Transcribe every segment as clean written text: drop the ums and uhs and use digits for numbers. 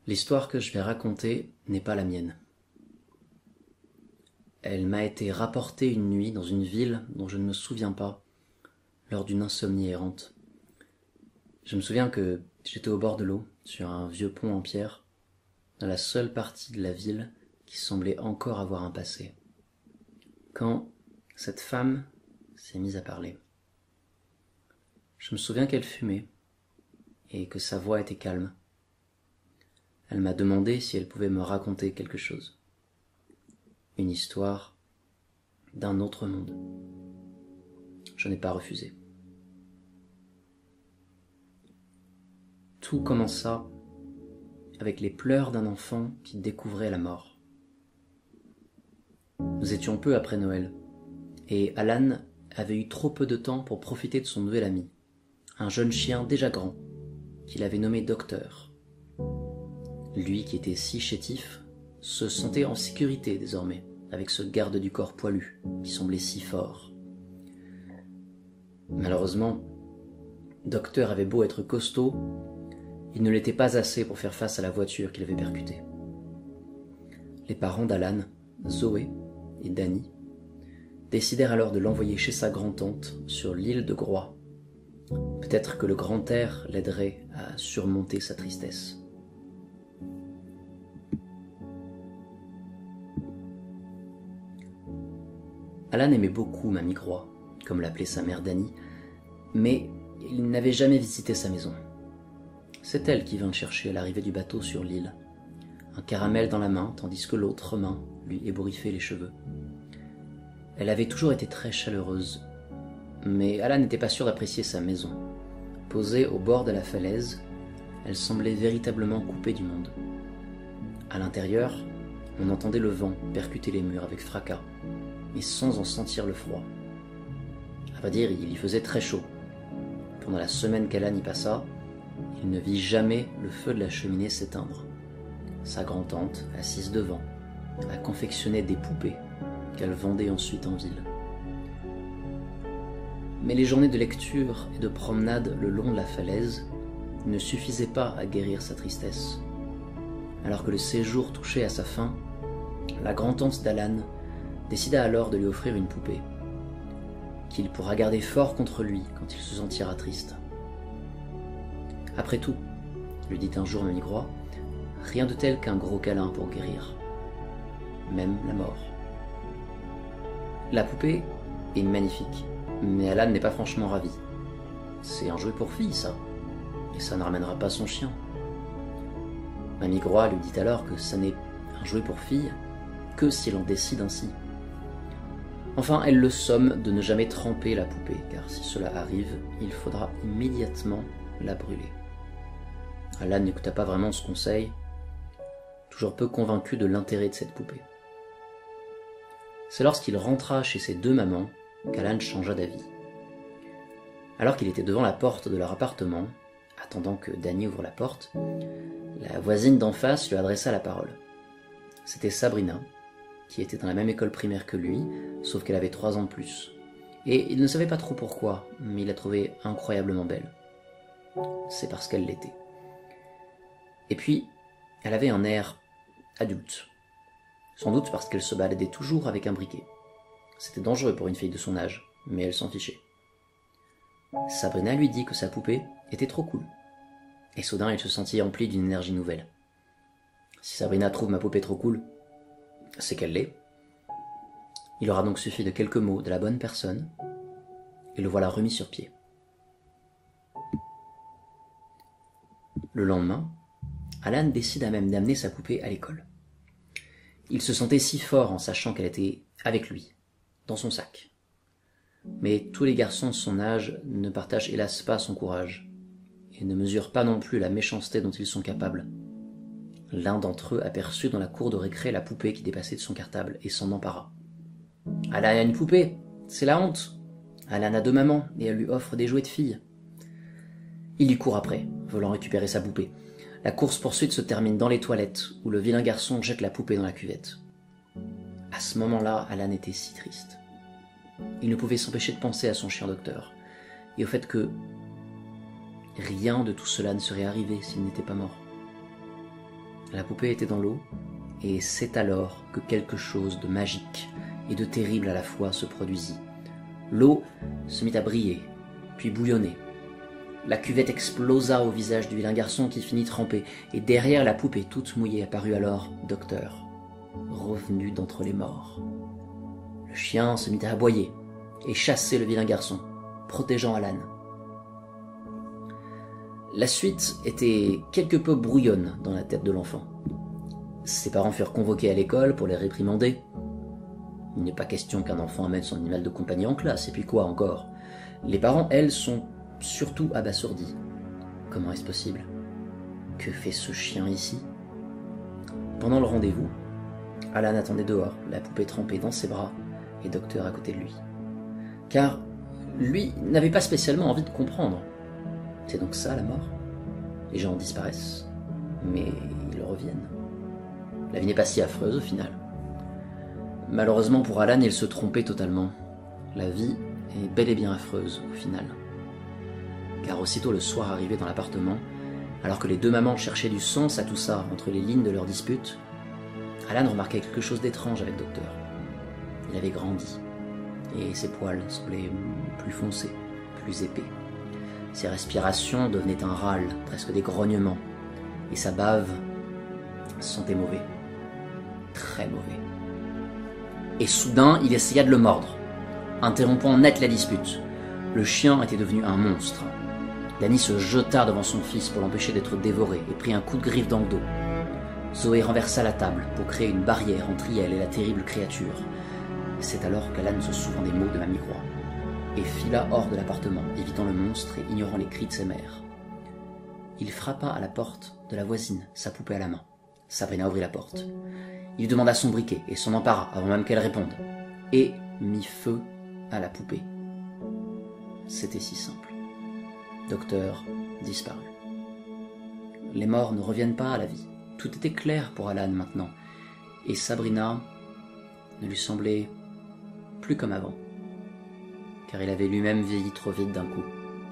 L'histoire que je vais raconter n'est pas la mienne. Elle m'a été rapportée une nuit dans une ville dont je ne me souviens pas, lors d'une insomnie errante. Je me souviens que j'étais au bord de l'eau, sur un vieux pont en pierre, dans la seule partie de la ville qui semblait encore avoir un passé. Quand cette femme s'est mise à parler. Je me souviens qu'elle fumait et que sa voix était calme. Elle m'a demandé si elle pouvait me raconter quelque chose. Une histoire d'un autre monde. Je n'ai pas refusé. Tout commença avec les pleurs d'un enfant qui découvrait la mort. Nous étions peu après Noël, et Alan avait eu trop peu de temps pour profiter de son nouvel ami, un jeune chien déjà grand, qu'il avait nommé Docteur. Lui qui était si chétif, se sentait en sécurité désormais, avec ce garde du corps poilu, qui semblait si fort. Malheureusement, Docteur avait beau être costaud, il ne l'était pas assez pour faire face à la voiture qu'il avait percutée. Les parents d'Alan, Zoé et Danny, décidèrent alors de l'envoyer chez sa grand-tante sur l'île de Groix. Peut-être que le grand air l'aiderait à surmonter sa tristesse. Alan aimait beaucoup Mamie Groix, comme l'appelait sa mère Danny, mais il n'avait jamais visité sa maison. C'est elle qui vint le chercher à l'arrivée du bateau sur l'île, un caramel dans la main, tandis que l'autre main lui ébouriffait les cheveux. Elle avait toujours été très chaleureuse, mais Alan n'était pas sûr d'apprécier sa maison. Posée au bord de la falaise, elle semblait véritablement coupée du monde. À l'intérieur, on entendait le vent percuter les murs avec fracas, mais sans en sentir le froid. À vrai dire, il y faisait très chaud. Pendant la semaine qu'Alan y passa, il ne vit jamais le feu de la cheminée s'éteindre. Sa grand-tante, assise devant, a confectionné des poupées qu'elle vendait ensuite en ville. Mais les journées de lecture et de promenade le long de la falaise ne suffisaient pas à guérir sa tristesse. Alors que le séjour touchait à sa fin, la grand-tante d'Alan décida alors de lui offrir une poupée, qu'il pourra garder fort contre lui quand il se sentira triste. Après tout, lui dit un jour Mamie Groix, rien de tel qu'un gros câlin pour guérir, même la mort. La poupée est magnifique, mais Alan n'est pas franchement ravi. C'est un jouet pour fille, ça, et ça ne ramènera pas son chien. Mamie Groix lui dit alors que ça n'est un jouet pour fille que si l'on décide ainsi. Enfin, elle le somme de ne jamais tremper la poupée, car si cela arrive, il faudra immédiatement la brûler. Alan n'écouta pas vraiment ce conseil, toujours peu convaincu de l'intérêt de cette poupée. C'est lorsqu'il rentra chez ses deux mamans qu'Alan changea d'avis. Alors qu'il était devant la porte de leur appartement, attendant que Danny ouvre la porte, la voisine d'en face lui adressa la parole. C'était Sabrina, qui était dans la même école primaire que lui, sauf qu'elle avait 3 ans de plus. Et il ne savait pas trop pourquoi, mais il la trouvait incroyablement belle. C'est parce qu'elle l'était. Et puis, elle avait un air adulte. Sans doute parce qu'elle se baladait toujours avec un briquet. C'était dangereux pour une fille de son âge, mais elle s'en fichait. Sabrina lui dit que sa poupée était trop cool. Et soudain, il se sentit empli d'une énergie nouvelle. Si Sabrina trouve ma poupée trop cool, c'est qu'elle l'est. Il aura donc suffi de quelques mots de la bonne personne, et le voilà remis sur pied. Le lendemain, Alan décida même d'amener sa poupée à l'école. Il se sentait si fort en sachant qu'elle était avec lui, dans son sac. Mais tous les garçons de son âge ne partagent hélas pas son courage, et ne mesurent pas non plus la méchanceté dont ils sont capables. L'un d'entre eux aperçut dans la cour de récré la poupée qui dépassait de son cartable et s'en empara. « Alan a une poupée, c'est la honte. Alan a 2 mamans et elle lui offre des jouets de fille. » Il y court après, voulant récupérer sa poupée. La course-poursuite se termine dans les toilettes, où le vilain garçon jette la poupée dans la cuvette. À ce moment-là, Alan était si triste. Il ne pouvait s'empêcher de penser à son chien Docteur, et au fait que rien de tout cela ne serait arrivé s'il n'était pas mort. La poupée était dans l'eau, et c'est alors que quelque chose de magique et de terrible à la fois se produisit. L'eau se mit à briller, puis bouillonner. La cuvette explosa au visage du vilain garçon qui finit trempé, et derrière la poupée toute mouillée apparut alors Docteur, revenu d'entre les morts. Le chien se mit à aboyer et chasser le vilain garçon, protégeant Alan. La suite était quelque peu brouillonne dans la tête de l'enfant. Ses parents furent convoqués à l'école pour les réprimander. Il n'est pas question qu'un enfant amène son animal de compagnie en classe, et puis quoi encore? Les parents, elles, sont surtout abasourdis. Comment est-ce possible? Que fait ce chien ici? Pendant le rendez-vous, Alan attendait dehors, la poupée trempée dans ses bras et Docteur à côté de lui. Car lui n'avait pas spécialement envie de comprendre. C'est donc ça la mort? Les gens disparaissent, mais ils reviennent. La vie n'est pas si affreuse au final. Malheureusement pour Alan, il se trompait totalement. La vie est bel et bien affreuse au final. Car aussitôt le soir arrivé dans l'appartement, alors que les deux mamans cherchaient du sens à tout ça entre les lignes de leur dispute, Alan remarquait quelque chose d'étrange avec Docteur. Il avait grandi, et ses poils semblaient plus foncés, plus épais. Ses respirations devenaient un râle, presque des grognements, et sa bave sentait mauvais. Très mauvais. Et soudain, il essaya de le mordre, interrompant net la dispute. Le chien était devenu un monstre. Danny se jeta devant son fils pour l'empêcher d'être dévoré et prit un coup de griffe dans le dos. Zoé renversa la table pour créer une barrière entre elle et la terrible créature. C'est alors qu'Alan se souvint des mots de Mamie Groix et fila hors de l'appartement, évitant le monstre et ignorant les cris de ses mères. Il frappa à la porte de la voisine, sa poupée à la main. Sabrina ouvrit la porte. Il demanda son briquet et s'en empara avant même qu'elle réponde, et mit feu à la poupée. C'était si simple. Docteur disparut. Les morts ne reviennent pas à la vie. Tout était clair pour Alan maintenant, et Sabrina ne lui semblait plus comme avant, car il avait lui-même vieilli trop vite d'un coup.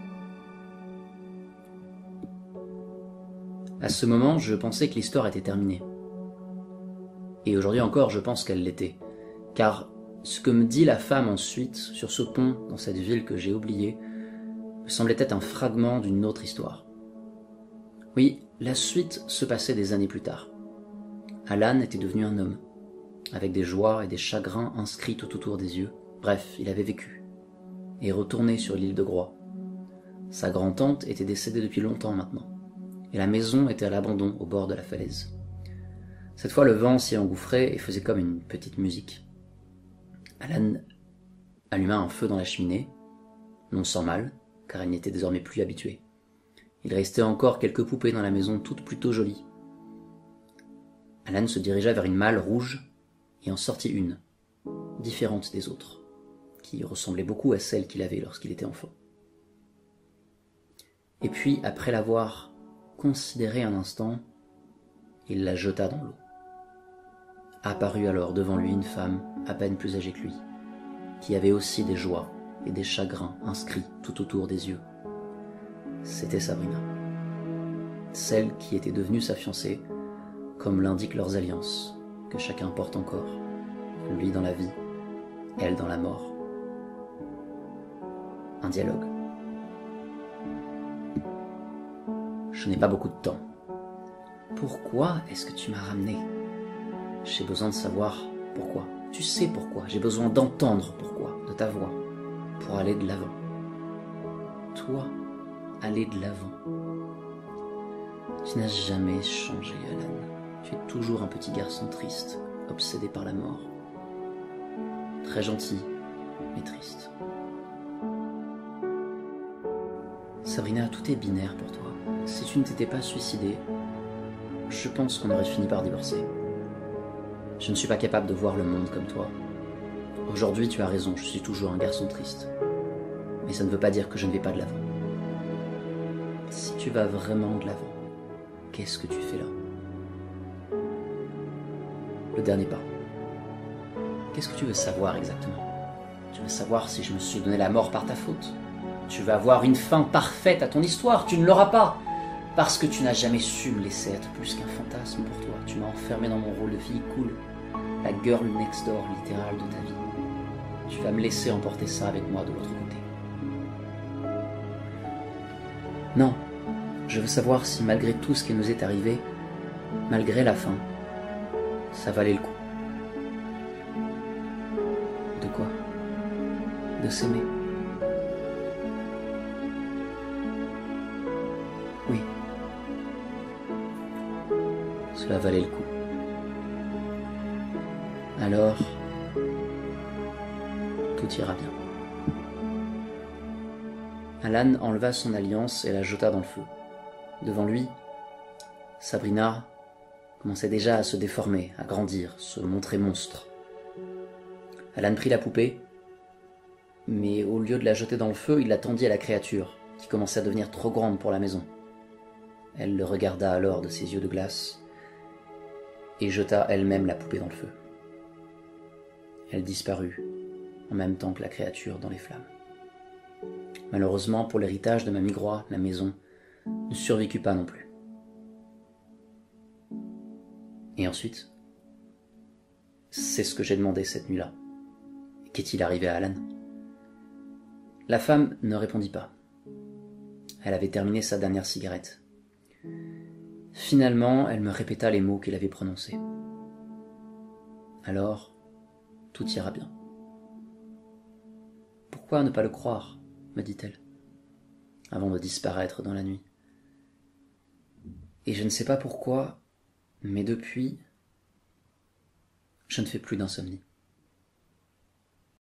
À ce moment, je pensais que l'histoire était terminée. Et aujourd'hui encore, je pense qu'elle l'était, car ce que me dit la femme ensuite, sur ce pont dans cette ville que j'ai oubliée, me semblait être un fragment d'une autre histoire. Oui, la suite se passait des années plus tard. Alan était devenu un homme, avec des joies et des chagrins inscrits tout autour des yeux. Bref, il avait vécu, et retourné sur l'île de Groix. Sa grand-tante était décédée depuis longtemps maintenant, et la maison était à l'abandon au bord de la falaise. Cette fois, le vent s'y engouffrait et faisait comme une petite musique. Alan alluma un feu dans la cheminée, non sans mal, car il n'y était désormais plus habitué. Il restait encore quelques poupées dans la maison, toutes plutôt jolies. Alan se dirigea vers une malle rouge et en sortit une, différente des autres, qui ressemblait beaucoup à celle qu'il avait lorsqu'il était enfant. Et puis, après l'avoir considérée un instant, il la jeta dans l'eau. Apparut alors devant lui une femme à peine plus âgée que lui, qui avait aussi des joies et des chagrins inscrits tout autour des yeux. C'était Sabrina, celle qui était devenue sa fiancée, comme l'indiquent leurs alliances, que chacun porte encore, lui dans la vie, elle dans la mort. Un dialogue. Je n'ai pas beaucoup de temps. Pourquoi est-ce que tu m'as ramené? J'ai besoin de savoir pourquoi. Tu sais pourquoi. J'ai besoin d'entendre pourquoi, de ta voix, pour aller de l'avant. Toi, aller de l'avant. Tu n'as jamais changé, Alan. Tu es toujours un petit garçon triste, obsédé par la mort. Très gentil, mais triste. Sabrina, tout est binaire pour toi. Si tu ne t'étais pas suicidée, je pense qu'on aurait fini par divorcer. Je ne suis pas capable de voir le monde comme toi. Aujourd'hui, tu as raison, je suis toujours un garçon triste. Mais ça ne veut pas dire que je ne vais pas de l'avant. Si tu vas vraiment de l'avant, qu'est-ce que tu fais là? Le dernier pas. Qu'est-ce que tu veux savoir exactement? Tu veux savoir si je me suis donné la mort par ta faute? Tu veux avoir une fin parfaite à ton histoire? Tu ne l'auras pas! Parce que tu n'as jamais su me laisser être plus qu'un fantasme pour toi. Tu m'as enfermé dans mon rôle de fille cool, la girl next door littérale de ta vie. Tu vas me laisser emporter ça avec moi de l'autre côté. Non, je veux savoir si malgré tout ce qui nous est arrivé, malgré la fin, ça valait le coup. De quoi? De s'aimer. Oui. Cela valait le coup. Alors, tout ira bien. Alan enleva son alliance et la jeta dans le feu. Devant lui, Sabrina commençait déjà à se déformer, à grandir, se montrer monstre. Alan prit la poupée, mais au lieu de la jeter dans le feu, il la tendit à la créature, qui commençait à devenir trop grande pour la maison. Elle le regarda alors de ses yeux de glace, et jeta elle-même la poupée dans le feu. Elle disparut, en même temps que la créature dans les flammes. Malheureusement, pour l'héritage de Mamie Groix, la maison ne survécut pas non plus. Et ensuite, c'est ce que j'ai demandé cette nuit-là. Qu'est-il arrivé à Alan? La femme ne répondit pas. Elle avait terminé sa dernière cigarette. Finalement, elle me répéta les mots qu'il avait prononcés. Alors, tout ira bien. Pourquoi ne pas le croire, me dit-elle, avant de disparaître dans la nuit. Et je ne sais pas pourquoi, mais depuis, je ne fais plus d'insomnie.